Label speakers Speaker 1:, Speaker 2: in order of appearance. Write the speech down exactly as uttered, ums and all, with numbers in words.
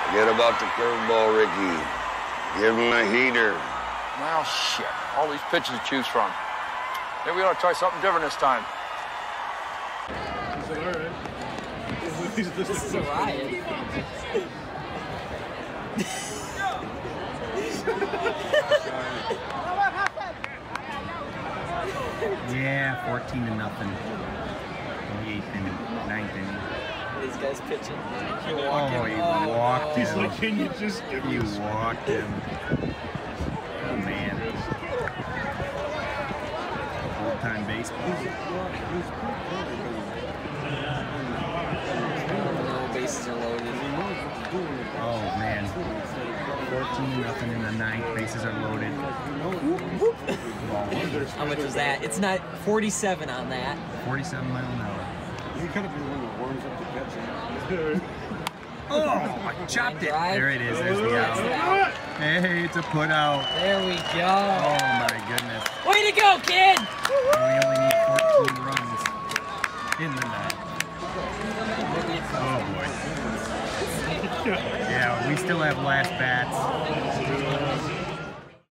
Speaker 1: Forget about the curveball, Ricky. Give him a heater.
Speaker 2: Well, shit. All these pitches to choose from. Maybe we ought to try something different this time.
Speaker 3: He said, all right.
Speaker 4: This is a riot.
Speaker 5: Yeah, fourteen to nothing. In the eighth inning, ninth inning.
Speaker 4: These guys pitching. He
Speaker 5: Oh,
Speaker 4: walked him.
Speaker 5: he
Speaker 4: Oh,
Speaker 5: walked
Speaker 3: He's
Speaker 5: him.
Speaker 3: like, can you just give me
Speaker 5: You
Speaker 3: a
Speaker 5: walked him. Oh, man. Old-time baseball.
Speaker 4: No, bases are loaded.
Speaker 5: Oh, man. fourteen to nothing in the ninth. Bases are loaded.
Speaker 4: How much was that? It's not forty-seven on that.
Speaker 5: forty-seven mile an hour.
Speaker 6: You could have been one that warms up the pitch.
Speaker 5: Oh, I chopped it.
Speaker 4: Drive.
Speaker 5: There it is. There's the out. Hey, it's a put out.
Speaker 4: There we go.
Speaker 5: Oh, my goodness.
Speaker 4: Way to go, kid!
Speaker 5: And we only need fourteen runs in the ninth. Oh, boy. Yeah, we still have last bats.